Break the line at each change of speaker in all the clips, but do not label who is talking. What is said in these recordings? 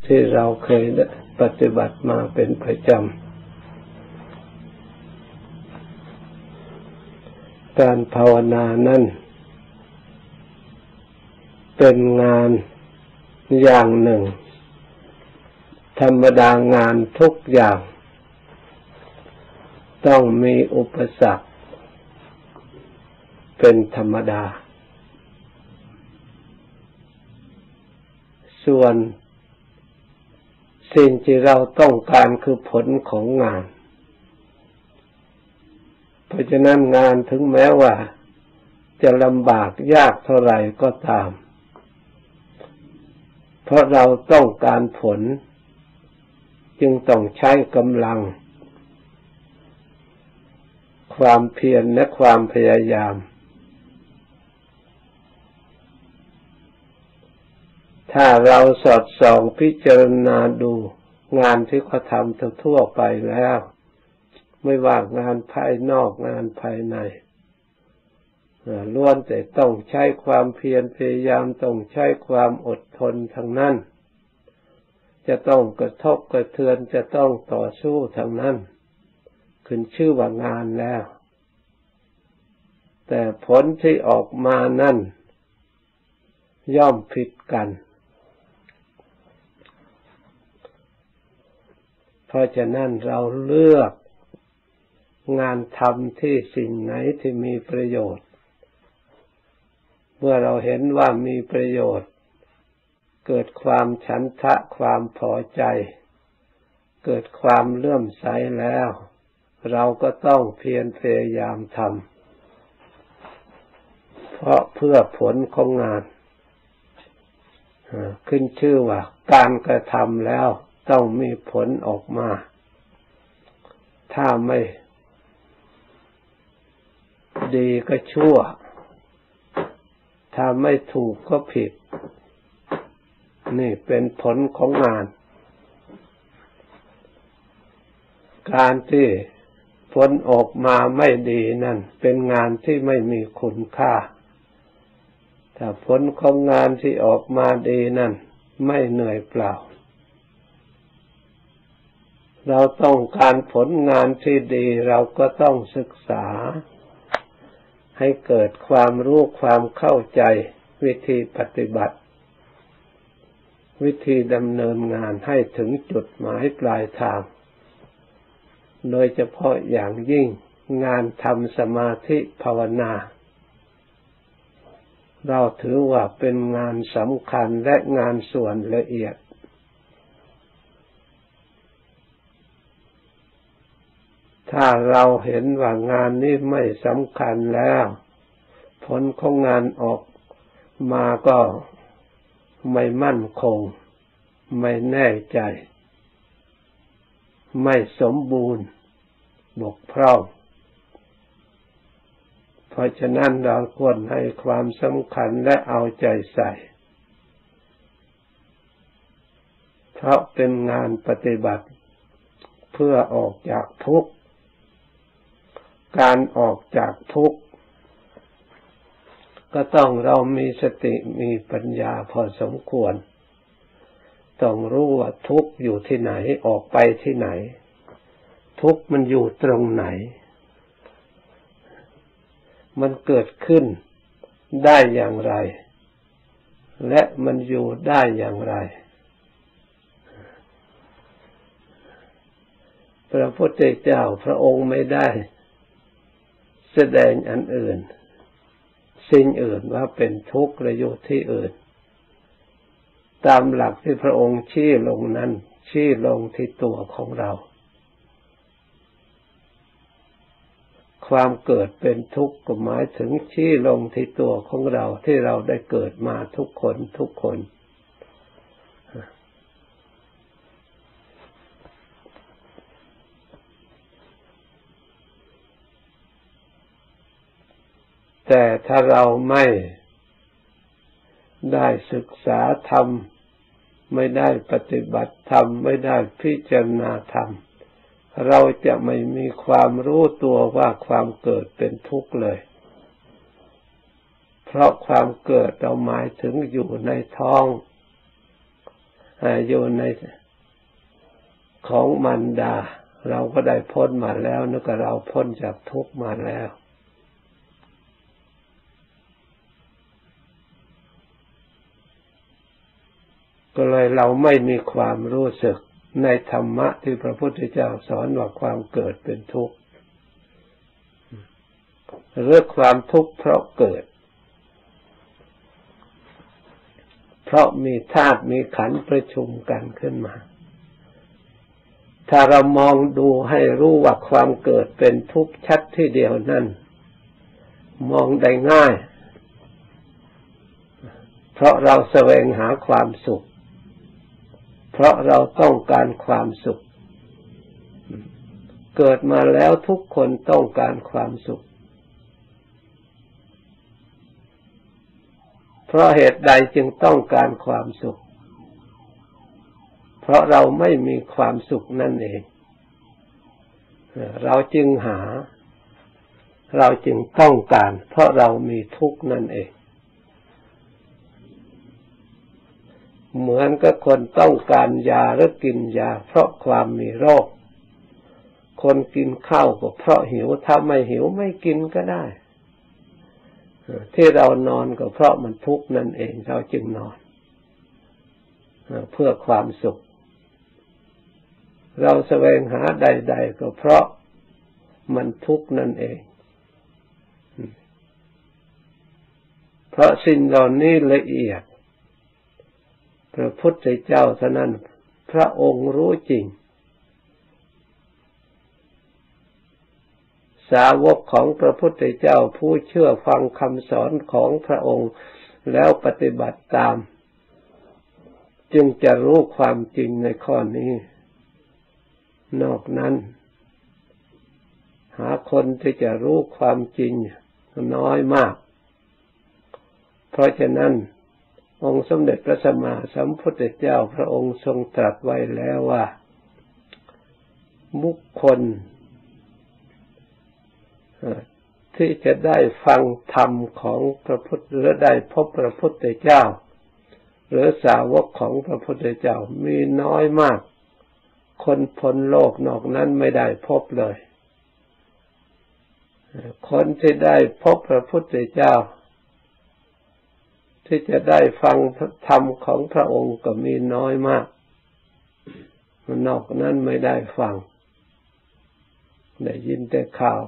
ที่เราเคยปฏิบัติมาเป็นประจำการภาวนานั้นเป็นงานอย่างหนึ่งธรรมดางานทุกอย่างต้องมีอุปสรรคเป็นธรรมดาส่วนสิ่งที่เราต้องการคือผลของงานเพราะฉะนั้นงานถึงแม้ว่าจะลำบากยากเท่าไหร่ก็ตามเพราะเราต้องการผลจึงต้องใช้กำลังความเพียรและความพยายามถ้าเราสอดส่องพิจารณาดูงานที่เขาทำทั่วไปแล้วไม่ว่างานภายนอกงานภายในล้วนแต่ต้องใช้ความเพียรพยายามต้องใช้ความอดทนทั้งนั้นจะต้องกระทบกระเทือนจะต้องต่อสู้ทั้งนั้นขึ้นชื่อว่างานแล้วแต่ผลที่ออกมานั้นย่อมผิดกันเพราะฉะนั้นเราเลือกงานทำที่สิ่งไหนที่มีประโยชน์เมื่อเราเห็นว่ามีประโยชน์เกิดความฉันทะความพอใจเกิดความเลื่อมใสแล้วเราก็ต้องเพียรพยายามทำเพราะเพื่อผลของงานขึ้นชื่อว่าการกระทำแล้วต้องมีผลออกมาถ้าไม่ดีก็ชั่วถ้าไม่ถูกก็ผิดนี่เป็นผลของงานการที่ผลออกมาไม่ดีนั่นเป็นงานที่ไม่มีคุณค่าถ้าผลของงานที่ออกมาดีนั่นไม่เหนื่อยเปล่าเราต้องการผลงานที่ดีเราก็ต้องศึกษาให้เกิดความรู้ความเข้าใจวิธีปฏิบัติวิธีดำเนินงานให้ถึงจุดหมายปลายทางโดยเฉพาะอย่างยิ่งงานทำสมาธิภาวนาเราถือว่าเป็นงานสำคัญและงานส่วนละเอียดถ้าเราเห็นว่างานนี้ไม่สำคัญแล้วผลของงานออกมาก็ไม่มั่นคงไม่แน่ใจไม่สมบูรณ์บกพร่องเพราะฉะนั้นเราควรให้ความสำคัญและเอาใจใส่เพราะเป็นงานปฏิบัติเพื่อออกจากทุกข์การออกจากทุกข์ก็ต้องเรามีสติมีปัญญาพอสมควรต้องรู้ว่าทุกข์อยู่ที่ไหนออกไปที่ไหนทุกข์มันอยู่ตรงไหนมันเกิดขึ้นได้อย่างไรและมันอยู่ได้อย่างไรพระพุทธเจ้าพระองค์ไม่ได้แสดงอันอื่นสิ่งอื่นว่าเป็นทุกข์และอยู่ที่อื่นตามหลักที่พระองค์ชี้ลงนั้นชี้ลงที่ตัวของเราความเกิดเป็นทุกข์ก็หมายถึงชี้ลงที่ตัวของเราที่เราได้เกิดมาทุกคนแต่ถ้าเราไม่ได้ศึกษาธรรมไม่ได้ปฏิบัติธรรมไม่ได้พิจารณาธรรมเราจะไม่มีความรู้ตัวว่าความเกิดเป็นทุกข์เลยเพราะความเกิดเราหมายถึงอยู่ในท้องอยู่ในของมารดาเราก็ได้พ้นมาแล้วนึกว่าเราพ้นจากทุกข์มาแล้วก็เลยเราไม่มีความรู้สึกในธรรมะที่พระพุทธเจ้าสอนว่าความเกิดเป็นทุกข์หรือความทุกข์เพราะเกิดเพราะมีธาตุมีขันธ์ประชุมกันขึ้นมาถ้าเรามองดูให้รู้ว่าความเกิดเป็นทุกข์ชัดที่เดียวนั้นมองได้ง่ายเพราะเราแสวงหาความสุขเพราะเราต้องการความสุขเกิดมาแล้วทุกคนต้องการความสุขเพราะเหตุใดจึงต้องการความสุขเพราะเราไม่มีความสุขนั่นเองเราจึงหาเราจึงต้องการเพราะเรามีทุกข์นั่นเองเหมือนกับคนต้องการยาหรือกินยาเพราะความมีโรคคนกินข้าวก็เพราะหิวถ้าไม่หิวไม่กินก็ได้ที่เรานอนก็เพราะมันทุกข์นั่นเองเราจึงนอนเพื่อความสุขเราแสวงหาใดๆก็เพราะมันทุกข์นั่นเองเพราะสิ่งเหล่านี้ละเอียดพระพุทธเจ้าเท่านั้นพระองค์รู้จริงสาวกของพระพุทธเจ้าผู้เชื่อฟังคำสอนของพระองค์แล้วปฏิบัติตามจึงจะรู้ความจริงในข้อนี้นอกนั้นหาคนที่จะรู้ความจริงน้อยมากเพราะฉะนั้นองค์สมเด็จพระสัมมาสัมพุทธเจ้าพระองค์ทรงตรัสไว้แล้วว่าบุคคลที่จะได้ฟังธรรมของพระพุทธหรือได้พบพระพุทธเจ้าหรือสาวกของพระพุทธเจ้ามีน้อยมากคนพ้นโลกนอกนั้นไม่ได้พบเลยคนที่ได้พบพระพุทธเจ้าที่จะได้ฟังธรรมของพระองค์ก็มีน้อยมากนอกนั้นไม่ได้ฟังได้ยินแต่ข่าว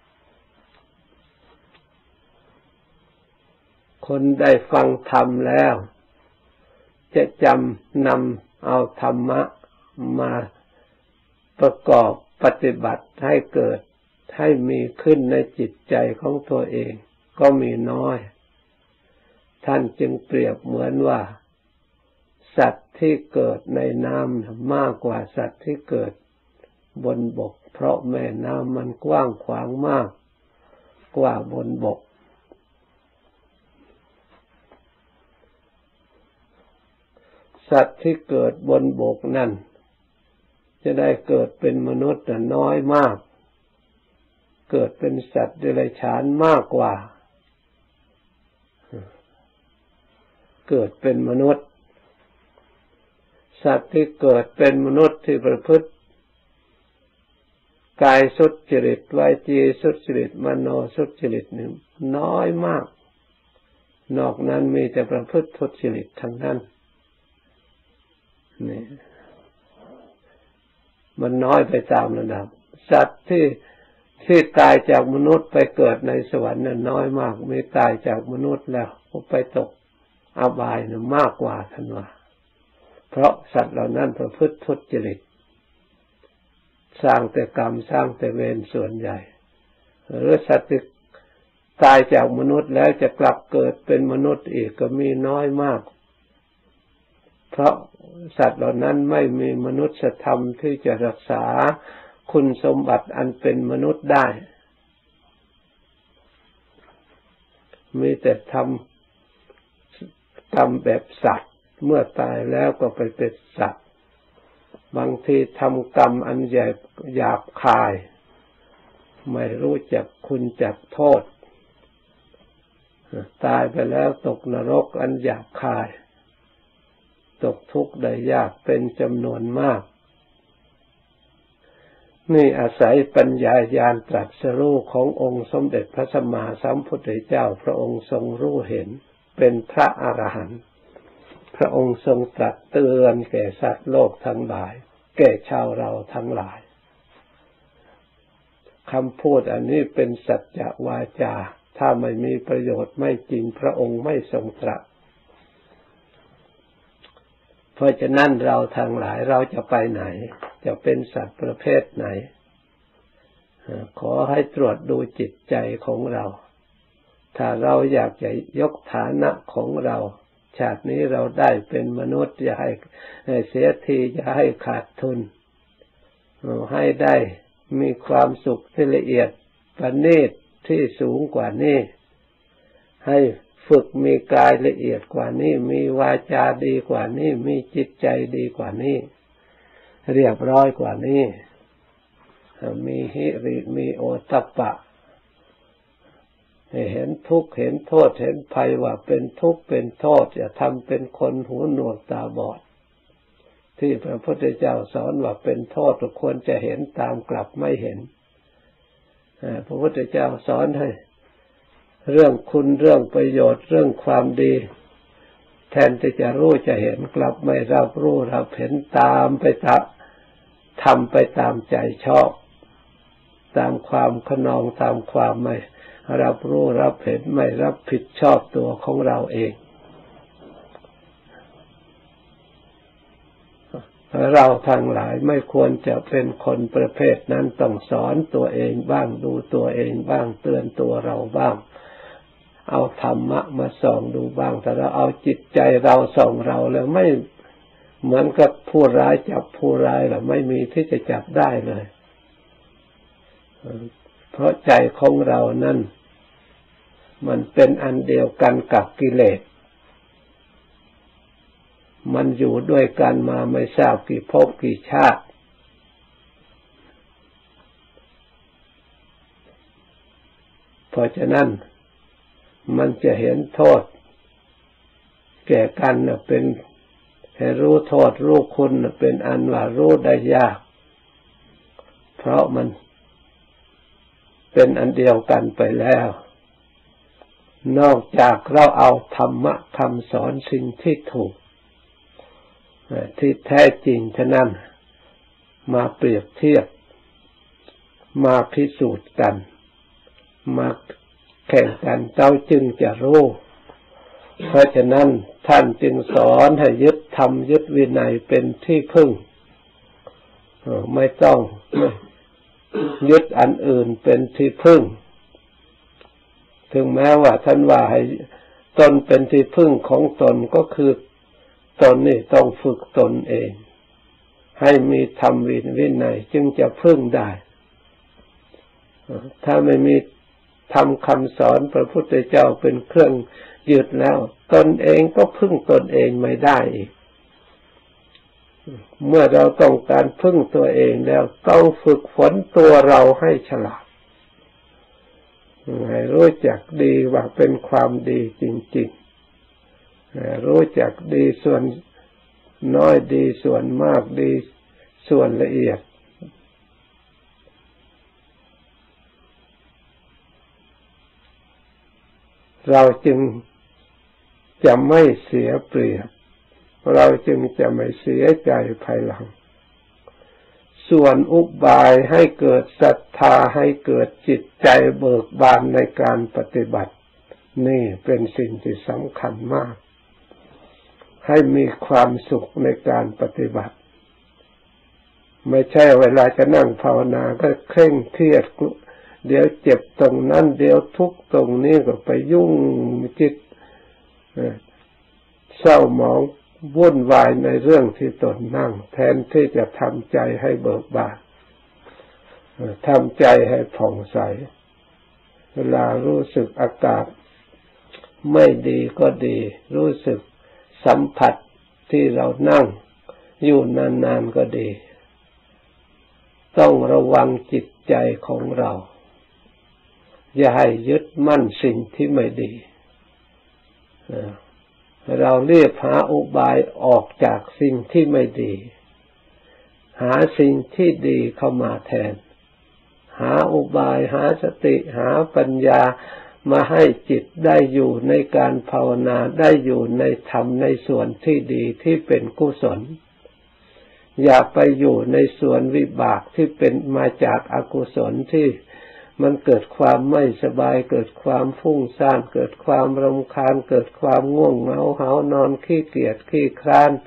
คนได้ฟังธรรมแล้วจะจำนำเอาธรรมะมาประกอบปฏิบัติให้เกิดให้มีขึ้นในจิตใจของตัวเองก็มีน้อยท่านจึงเปรียบเหมือนว่าสัตว์ที่เกิดในน้ำมากกว่าสัตว์ที่เกิดบนบกเพราะแม่น้ำมันกว้างขวางมากกว่าบนบกสัตว์ที่เกิดบนบกนั่นจะได้เกิดเป็นมนุษย์น้อยมากเกิดเป็นสัตว์เดรัจฉานมากกว่าเกิดเป็นมนุษย์สัตว์ที่เกิดเป็นมนุษย์ที่ประพฤติกายสุจริตวาจีสุจริตมโนสุจริตนี่น้อยมากนอกนั้นมีแต่ประพฤติทุจริตทั้งนั้นนี่มันน้อยไปตามระดับสัตว์ที่ตายจากมนุษย์ไปเกิดในสวรรค์นั้นน้อยมากไม่ตายจากมนุษย์แล้วไปตกอบายน่ะมากกว่าท่านว่าเพราะสัตว์เหล่านั้นประพฤติทุจริตสร้างแต่กรรมสร้างแต่เวรส่วนใหญ่หรือสัตว์ที่ตายจากมนุษย์แล้วจะกลับเกิดเป็นมนุษย์อีกก็มีน้อยมากเพราะสัตว์เหล่านั้นไม่มีมนุษยธรรมที่จะรักษาคุณสมบัติอันเป็นมนุษย์ได้มีแต่ทำกรรมแบบสัตว์เมื่อตายแล้วก็ไปเป็นสัตว์บางทีทำกรรมอันใหญ่หยาบคายไม่รู้จักคุณจักโทษตายไปแล้วตกนรกอันหยาบคายตกทุกข์ได้ยากเป็นจำนวนมากนี่อาศัยปัญญาญาณตรัสรู้ขององค์สมเด็จพระสัมมาสัมพุทธเจ้าพระองค์ทรงรู้เห็นเป็นพระอรหันต์พระองค์ทรงตรัสเตือนแก่สัตว์โลกทั้งหลายแก่ชาวเราทั้งหลายคำพูดอันนี้เป็นสัจจวาจาถ้าไม่มีประโยชน์ไม่จริงพระองค์ไม่ทรงตรัสเพราะฉะนั้นเราทั้งหลายเราจะไปไหนจะเป็นสัตว์ประเภทไหนขอให้ตรวจดูจิตใจของเราถ้าเราอยากจะยกฐานะของเราชาตินี้เราได้เป็นมนุษย์อย่าให้เสียทีอย่าให้ขาดทุนให้ได้มีความสุขที่ละเอียดประณีตที่สูงกว่านี้ให้ฝึกมีกายละเอียดกว่านี้มีวาจาดีกว่านี้มีจิตใจดีกว่านี้เรียบร้อยกว่านี้มีหิริมีโอตตัปปะเห็นทุกข์เห็นโทษเห็นภัยว่าเป็นทุกข์เป็นโทษอย่าทำเป็นคนหูหนวกตาบอดที่พระพุทธเจ้าสอนว่าเป็นโทษทุกคนจะเห็นตามกลับไม่เห็นพระพุทธเจ้าสอนให้เรื่องคุณเรื่องประโยชน์เรื่องความดีแทนที่จะรู้จะเห็นกลับไม่รับรู้รับเห็นตามไปทำไปตามใจชอบตามความขนองตามความไม่รับรู้รับเห็นไม่รับผิดชอบตัวของเราเองเราทั้งหลายไม่ควรจะเป็นคนประเภทนั้นต้องสอนตัวเองบ้างดูตัวเองบ้างเตือนตัวเราบ้างเอาธรรมะมาส่องดูบ้างแต่เราเอาจิตใจเราส่องเราแล้วไม่เหมือนกับผู้ร้ายจับผู้ร้ายหรอไม่มีที่จะจับได้เลยเพราะใจของเรานั้นมันเป็นอันเดียวกันกับกิเลสมันอยู่ด้วยกันมาไม่ทราบกี่ภพกี่ชาติเพราะฉะนั้นมันจะเห็นโทษแก่กันเป็นให้รู้โทษรู้คุณเป็นอันว่ารู้ได้ยากเพราะมันเป็นอันเดียวกันไปแล้วนอกจากเราเอาธรรมะคำสอนสิ่งที่ถูกที่แท้จริงฉะนั้นมาเปรียบเทียบมาพิสูจน์กันมาแข่งกันเราจึงจะรู้เพราะฉะนั้นท่านจึงสอนให้ยึดธรรมยึดวินัยเป็นที่พึ่งไม่ต้องยึดอันอื่นเป็นที่พึ่งถึงแม้ว่าท่านว่าให้ตนเป็นที่พึ่งของตนก็คือตนนี่ต้องฝึกตนเองให้มีธรรมวินัยจึงจะพึ่งได้ถ้าไม่มีธรรมคำสอนพระพุทธเจ้าเป็นเครื่องยึดแล้วตนเองก็พึ่งตนเองไม่ได้อีกเมื่อเราต้องการพึ่งตัวเองแล้วต้องฝึกฝนตัวเราให้ฉลาดให้รู้จักดีว่าเป็นความดีจริงๆรู้จักดีส่วนน้อยดีส่วนมากดีส่วนละเอียดเราจึงจะไม่เสียเปรียบเราจึงจะไม่เสียใจภายหลังส่วนอุบายให้เกิดศรัทธาให้เกิดจิตใจเบิกบานในการปฏิบัตินี่เป็นสิ่งที่สำคัญมากให้มีความสุขในการปฏิบัติไม่ใช่เวลาจะนั่งภาวนาก็เคร่งเครียดเดี๋ยวเจ็บตรงนั้นเดี๋ยวทุกข์ตรงนี้ก็ไปยุ่งจิตเศร้าหมองวุ่นวายในเรื่องที่ตนนั่งแทนที่จะทำใจให้เบิกบานทำใจให้ผ่องใสเวลารู้สึกอากาศไม่ดีก็ดีรู้สึกสัมผัสที่เรานั่งอยู่นานๆก็ดีต้องระวังจิตใจของเราอย่าให้ยึดมั่นสิ่งที่ไม่ดีเราเรียกหาอุบายออกจากสิ่งที่ไม่ดีหาสิ่งที่ดีเข้ามาแทนหาอุบายหาสติหาปัญญามาให้จิตได้อยู่ในการภาวนาได้อยู่ในธรรมในส่วนที่ดีที่เป็นกุศลอย่าไปอยู่ในส่วนวิบากที่เป็นมาจากอกุศลที่มันเกิดความไม่สบายเกิดความฟุ้งซ่านเกิดความรำคาญเกิดความง่วงเหงาหาวนอนขี้เกียจขี้คร้าน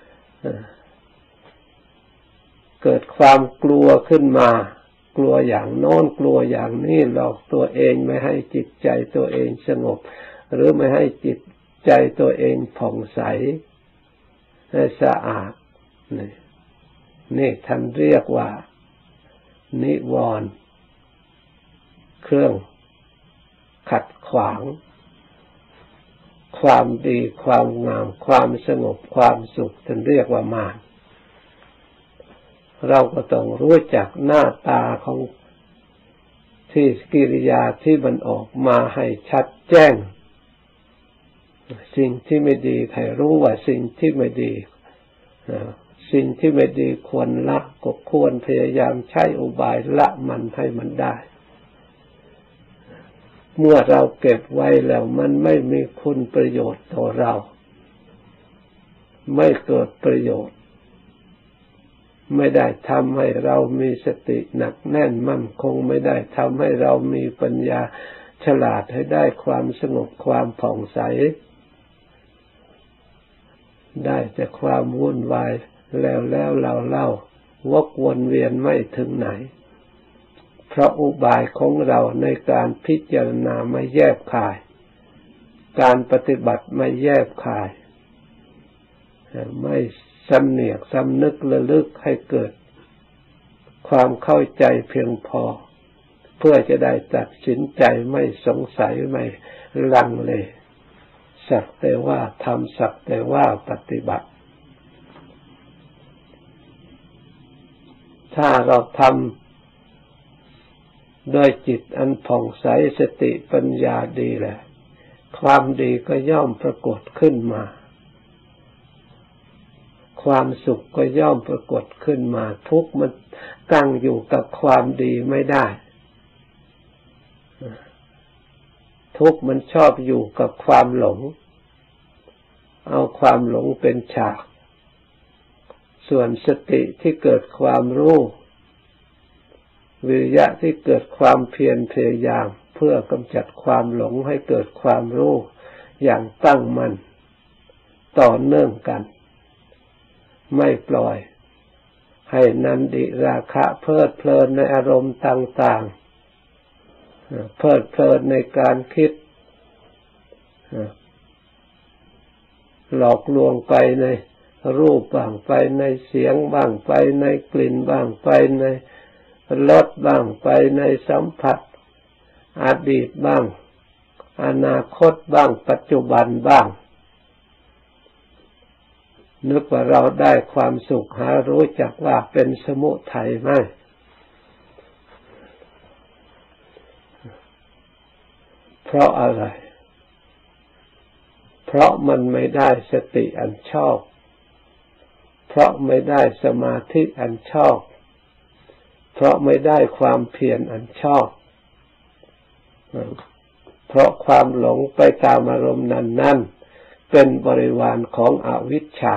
เกิดความกลัวขึ้นมากลัวอย่างโน้นกลัวอย่างนี้หลอกตัวเองไม่ให้จิตใจตัวเองสงบหรือไม่ให้จิตใจตัวเองผ่องใสให้สะอาดนี่ท่านเรียกว่านิวรณ์เครื่องขัดขวางความดีความงามความสงบความสุขท่านเรียกว่ามารเราก็ต้องรู้จักหน้าตาของที่กิริยาที่มันออกมาให้ชัดแจ้งสิ่งที่ไม่ดีให้รู้ว่าสิ่งที่ไม่ดีสิ่งที่ไม่ดีควรละก็ควรพยายามใช้อุบายละมันให้มันได้เมื่อเราเก็บไว้แล้วมันไม่มีคุณประโยชน์ต่อเราไม่เกิดประโยชน์ไม่ได้ทำให้เรามีสติหนักแน่นมั่นคงไม่ได้ทำให้เรามีปัญญาฉลาดให้ได้ความสงบความผ่องใสได้แต่ความวุ่นวายแล้วเราวกวนเวียนไม่ถึงไหนเพราะอุบายของเราในการพิจารณาไม่แยบคายการปฏิบัติไม่แยบคายไม่สำเนียกสำนึกระลึกให้เกิดความเข้าใจเพียงพอเพื่อจะได้ตัดสินใจไม่สงสัยไม่ลังเลสักแต่ว่าทำสักแต่ว่าปฏิบัติถ้าเราทำโดยจิตอันผ่องใสสติปัญญาดีแหละความดีก็ย่อมปรากฏขึ้นมาความสุขก็ย่อมปรากฏขึ้นมาทุกข์มันตั้งอยู่กับความดีไม่ได้ทุกข์มันชอบอยู่กับความหลงเอาความหลงเป็นฉากส่วนสติที่เกิดความรู้วิริยะที่เกิดความเพียรพยายามเพื่อกำจัดความหลงให้เกิดความรู้อย่างตั้งมั่นต่อเนื่องกันไม่ปล่อยให้นันทิราคะเพลิดเพลินในอารมณ์ต่างๆเพลิดเพลินในการคิดหลอกลวงไปในรูปบ้างไปในเสียงบ้างไปในกลิ่นบ้างไปในรสบ้างไปในสัมผัสอดีตบ้างอนาคตบ้างปัจจุบันบ้างนึกว่าเราได้ความสุขหารู้จักว่าเป็นสมุทัยไหมเพราะอะไรเพราะมันไม่ได้สติอันชอบเพราะไม่ได้สมาธิอันชอบเพราะไม่ได้ความเพียรอันชอบเพราะความหลงไปตามอารมณ์นั้นเป็นบริวารของอวิชชา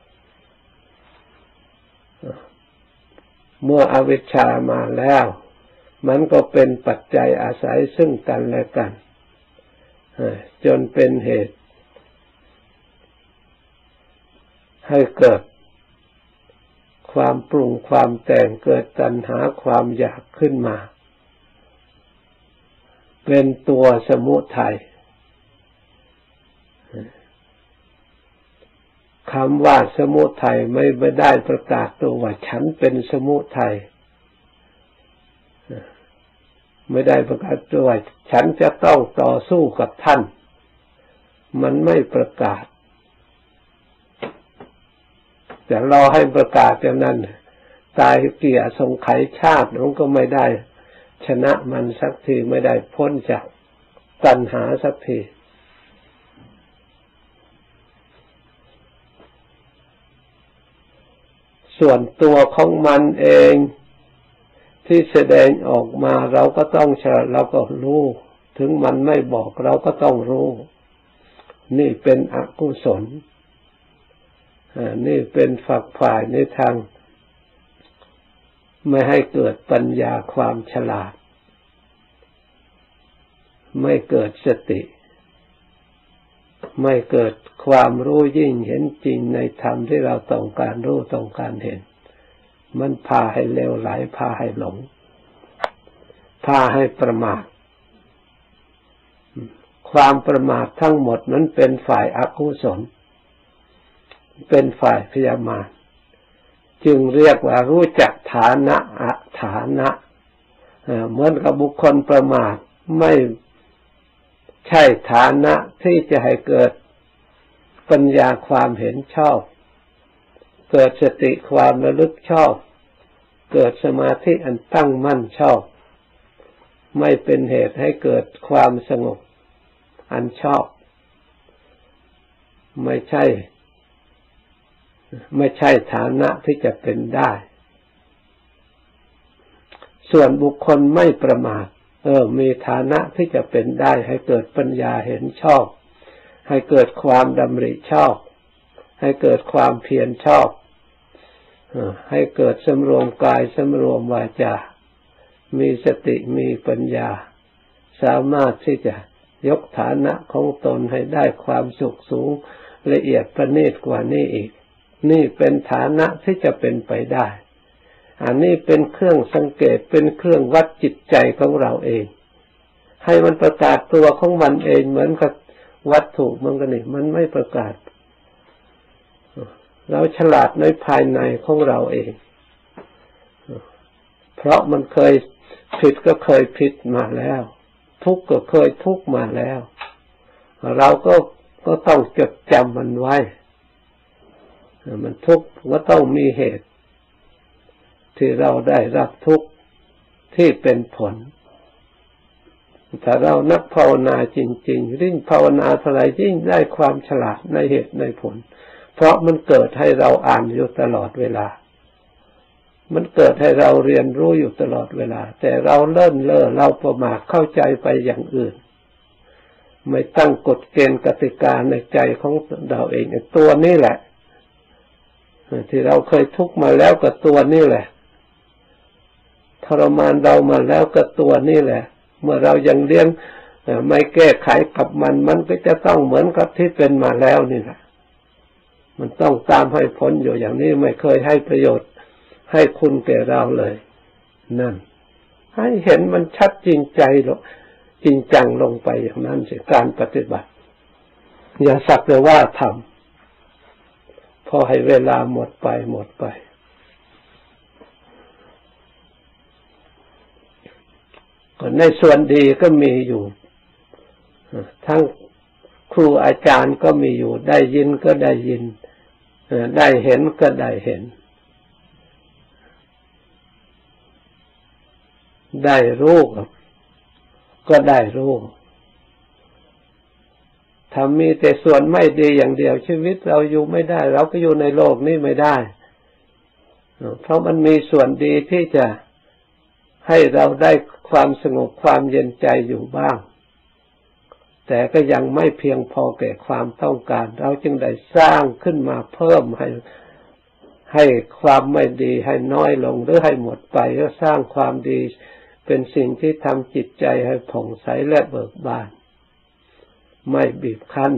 เมื่ออวิชชามาแล้วมันก็เป็นปัจจัยอาศัยซึ่งกันและกันจนเป็นเหตุให้เกิดความปรุงความแต่งเกิดตัณหาความอยากขึ้นมาเป็นตัวสมุทัยคำว่าสมุทัยไม่ได้ประกาศตัวว่าฉันเป็นสมุทัยไม่ได้ประกาศตัวว่าฉันจะต้องต่อสู้กับท่านมันไม่ประกาศแต่รอให้ประกาศอย่างนั้นตายเกี่ยสงไขชาติมันก็ไม่ได้ชนะมันสักทีไม่ได้พ้นจากตัณหาสักทีส่วนตัวของมันเองที่แสดงออกมาเราก็ต้องฉลาดเราก็รู้ถึงมันไม่บอกเราก็ต้องรู้นี่เป็นอกุศลนี่เป็นฝักฝ่ายในทางไม่ให้เกิดปัญญาความฉลาดไม่เกิดสติไม่เกิดความรู้ยิ่งเห็นจริงในธรรมที่เราต้องการรู้ต้องการเห็นมันพาให้เลวไหลพาให้หลงพาให้ประมาทความประมาททั้งหมดนั้นเป็นฝ่ายอกุศลเป็นฝ่ายพยาบาทจึงเรียกว่ารู้จักฐานะอฐานะเหมือนกับบุคคลประมาทไม่ใช่ฐานะที่จะให้เกิดปัญญาความเห็นชอบเกิดสติความระลึกชอบเกิดสมาธิอันตั้งมั่นชอบไม่เป็นเหตุให้เกิดความสงบอันชอบไม่ใช่ฐานะที่จะเป็นได้ส่วนบุคคลไม่ประมาทมีฐานะที่จะเป็นได้ให้เกิดปัญญาเห็นชอบให้เกิดความดำริชอบให้เกิดความเพียรชอบให้เกิดสำรวมกายสำรวมวาจามีสติมีปัญญาสามารถที่จะยกฐานะของตนให้ได้ความสุขสูงละเอียดประณีตกว่านี้อีกนี่เป็นฐานะที่จะเป็นไปได้อันนี้เป็นเครื่องสังเกตเป็นเครื่องวัดจิตใจของเราเองให้มันประกาศตัวของมันเองเหมือนกับวัตถุมันก็นี่มันไม่ประกาศเราฉลาดในภายในของเราเองเพราะมันเคยผิดก็เคยผิดมาแล้วทุกข์ก็เคยทุกข์มาแล้วเราก็ต้องจดจำมันไว้มันทุกข์ก็ต้องมีเหตุที่เราได้รับทุกข์ที่เป็นผลถ้าเรานักภาวนาจริงๆยิ่งภาวนาเท่าไรยิ่งได้ความฉลาดในเหตุในผลเพราะมันเกิดให้เราอ่านอยู่ตลอดเวลามันเกิดให้เราเรียนรู้อยู่ตลอดเวลาแต่เราเลิ่นเล่อเราประมาทเข้าใจไปอย่างอื่นไม่ตั้งกฎเกณฑ์กติกาในใจของเราเองตัวนี้แหละที่เราเคยทุกข์มาแล้วกับตัวนี่แหละทรมานเรามาแล้วกับตัวนี่แหละเมื่อเรายังเลี้ยงไม่แก้ไขกับมันก็จะต้องเหมือนกับที่เป็นมาแล้วนี่แหละมันต้องตามให้ผลอยู่อย่างนี้ไม่เคยให้ประโยชน์ให้คุณแก่เราเลยนั่นให้เห็นมันชัดจริงใจจริงจังลงไปอย่างนั้นสิการปฏิบัติอย่าสักแต่ว่าทำพอให้เวลาหมดไปในส่วนดีก็มีอยู่ทั้งครูอาจารย์ก็มีอยู่ได้ยินก็ได้ยินได้เห็นก็ได้เห็นได้รู้ก็ได้รู้ถ้ามีแต่ส่วนไม่ดีอย่างเดียวชีวิตเราอยู่ไม่ได้เราก็อยู่ในโลกนี้ไม่ได้เพราะมันมีส่วนดีที่จะให้เราได้ความสงบความเย็นใจอยู่บ้างแต่ก็ยังไม่เพียงพอแก่ความต้องการเราจึงได้สร้างขึ้นมาเพิ่มให้ความไม่ดีให้น้อยลงหรือให้หมดไปก็สร้างความดีเป็นสิ่งที่ทำจิตใจให้ผ่องใสและเบิกบานไม่บีบคั้น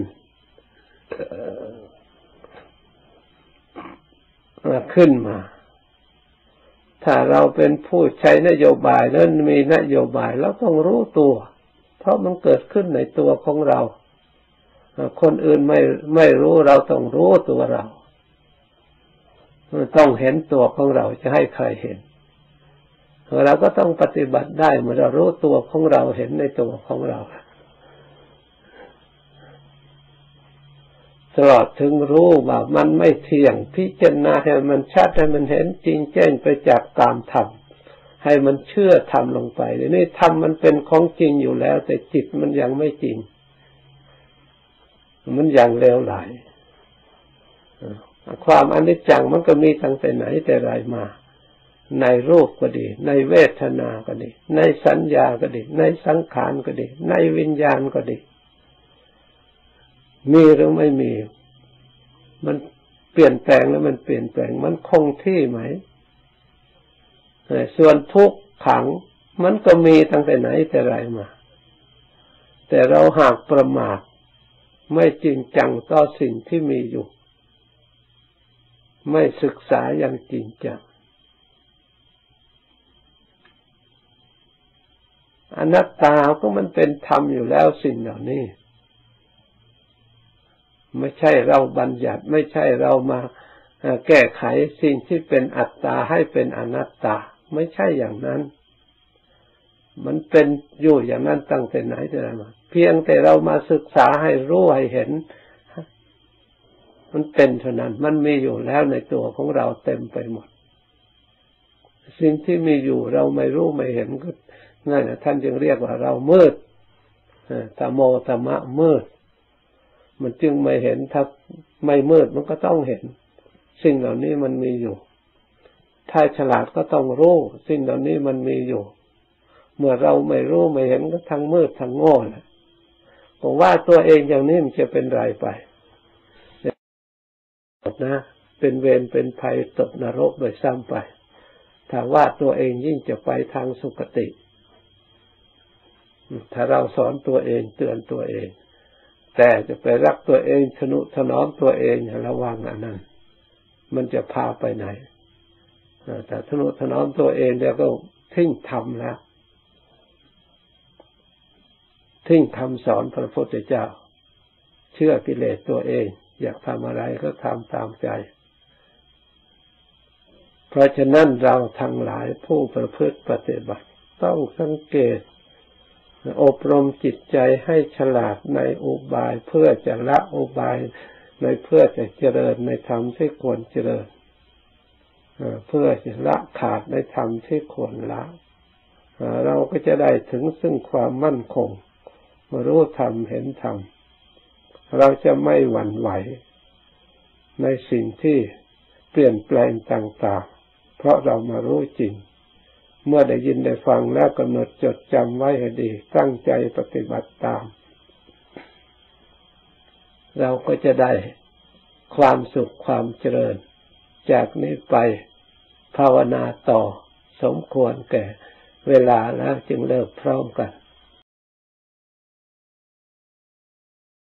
ขึ้นมาถ้าเราเป็นผู้ใช้นโยบายแล้วมีนโยบายเราต้องรู้ตัวเพราะมันเกิดขึ้นในตัวของเราคนอื่นไม่รู้เราต้องรู้ตัวเราต้องเห็นตัวของเราจะให้ใครเห็นเราก็ต้องปฏิบัติได้เมื่อเรารู้ตัวของเราเห็นในตัวของเราตลอดถึงรู้ว่ามันไม่เที่ยงพิจารณาให้มันชัดให้มันเห็นจริงแจ้งไปจากตามธรรมให้มันเชื่อธรรมลงไปนี่ธรรมมันเป็นของจริงอยู่แล้วแต่จิตมันยังไม่จริงมันยังเลวไหลความอนิจจังมันก็มีตั้งแต่ไหนแต่ไรมาในรูปก็ดีในเวทนาก็ดีในสัญญาก็ดีในสังขารก็ดีในวิญญาณก็ดีมีหรือไม่มีมันเปลี่ยนแปลงแล้วมันเปลี่ยนแปลงมันคงที่ไหมส่วนทุกขังมันก็มีตั้งแต่ไหนแต่ไรมาแต่เราหากประมาทไม่จริงจังต่อสิ่งที่มีอยู่ไม่ศึกษาอย่างจริงจังอนัตตาก็มันเป็นธรรมอยู่แล้วสิ่งเหล่านี้ไม่ใช่เราบัญญัติไม่ใช่เรามาแก้ไขสิ่งที่เป็นอัตตาให้เป็นอนัตตาไม่ใช่อย่างนั้นมันเป็นอยู่อย่างนั้นตั้งแต่ไหนแต่ไรมาเพียงแต่เรามาศึกษาให้รู้ให้เห็นมันเป็นเท่านั้นมันมีอยู่แล้วในตัวของเราเต็มไปหมดสิ่งที่มีอยู่เราไม่รู้ไม่เห็นก็นั่นแหละท่านจึงเรียกว่าเรามืดตโมตมะมืดมันจึงไม่เห็นถ้าไม่มืดมันก็ต้องเห็นสิ่งเหล่านี้มันมีอยู่ถ้าฉลาดก็ต้องรู้สิ่งเหล่านี้มันมีอยู่เมื่อเราไม่รู้ไม่เห็นก็ทั้งมืดทั้งโง่นะผมว่าตัวเองอย่างนี้มันจะเป็นไรไปนะเป็นเวรเป็นภัยตกนรกโดยซ้ำไปถ้าว่าตัวเองยิ่งจะไปทางสุคติถ้าเราสอนตัวเองเตือนตัวเองแต่จะไปรักตัวเองทนุถนอมตัวเองระวังอันนั้นมันจะพาไปไหนแต่ทนุถนอมตัวเองแล้วก็ทิ้งธรรมแล้วทิ้งคำสอนพระพุทธเจ้าเชื่อกิเลสตัวเองอยากทำอะไรก็ทำตามใจเพราะฉะนั้นเราทั้งหลายผู้ประพฤติปฏิบัติต้องสังเกตอบรมจิตใจให้ฉลาดในอุบายเพื่อจะละอุบายในเพื่อจะเจริญในธรรมที่ควรเจริญเพื่อจะละขาดในธรรมที่ควรละเราก็จะได้ถึงซึ่งความมั่นคงรู้ธรรมเห็นธรรมเราจะไม่หวั่นไหวในสิ่งที่เปลี่ยนแปลงต่างๆเพราะเรามารู้จริงเมื่อได้ยินได้ฟังแล้วกำหนดจดจำไว้ให้ดีตั้งใจปฏิบัติตามเราก็จะได้ความสุขความเจริญจากนี้ไปภาวนาต่อสมควรแก่เวลาแล้วจึงเลิกพร้อมกัน